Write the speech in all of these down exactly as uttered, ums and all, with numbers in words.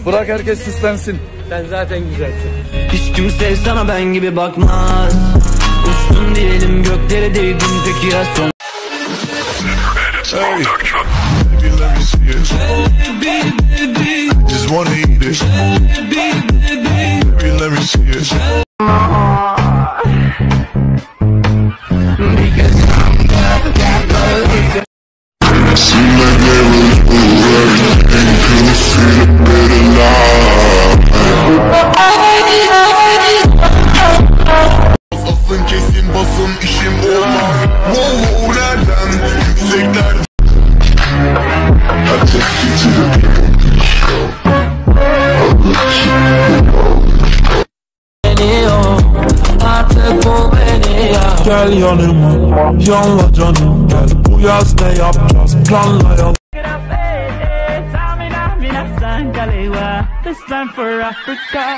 Bırak herkes süslensin. Sen zaten güzelsin. Hiç kimse sana ben gibi bakmaz. Uçtun diyelim göklere değdin peki ya son. Hey, baby, let me see it. Just wanna eat it. Baby, let me see it. Seemed like there was already and couldn't see the better life. Asın kesin basın işim olmaz. Wow wow nereden yüksekler. I take you to the people show. I let you Beni o artık bul beni ya. Gel yanıma yanla canım gel. Bu yaz ne yapacağız planlayalım. This time for Africa.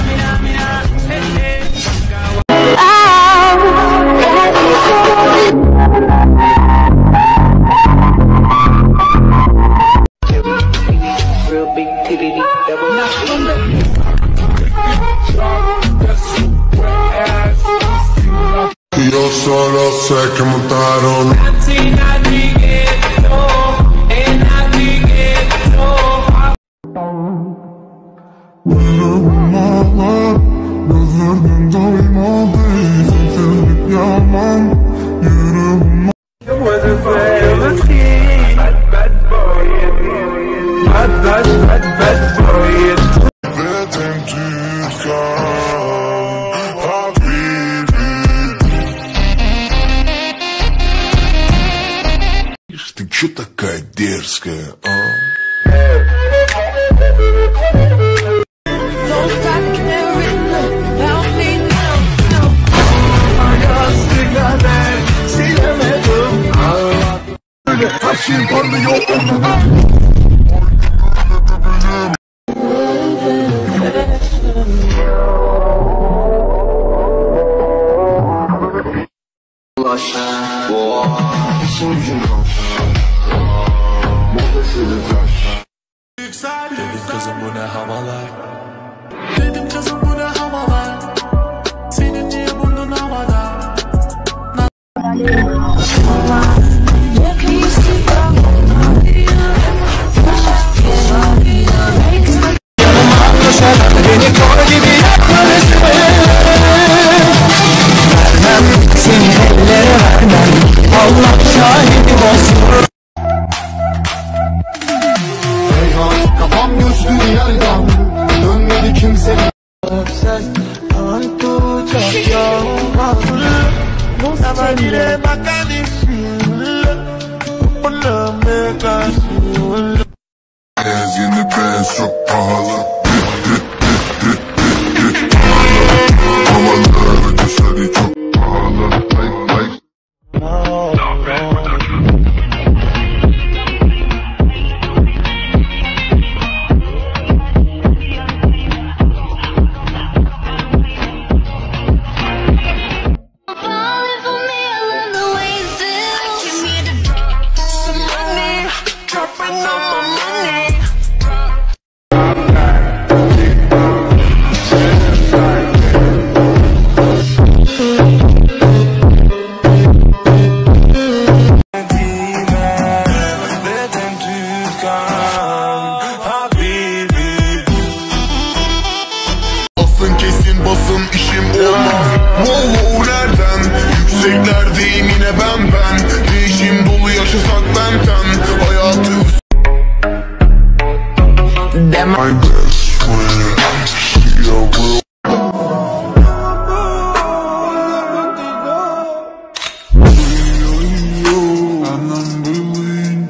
Real big titty double. Io solo sé che montarono. Ты чё такая дерзкая, а? Her şey parlıyor onunla. Dedim kızım bu ne havalar. Dedim kızım bu ne havalar. Senin niye burnun havada? Beni kor gibi yakma vermem, seni ellere vermem. Allah şahidim olsun. Kafam göçtü yerden. Dönmedi kimse. As in the bed çok pahalı. Havaları dışarı çok pahalı. Like like. Asın kesin basın işim olmaz. Wow wow nereden yükseklerdeyim yine ben ben. Değişim dolu yaşasak benten hayatı. My best friend, she a real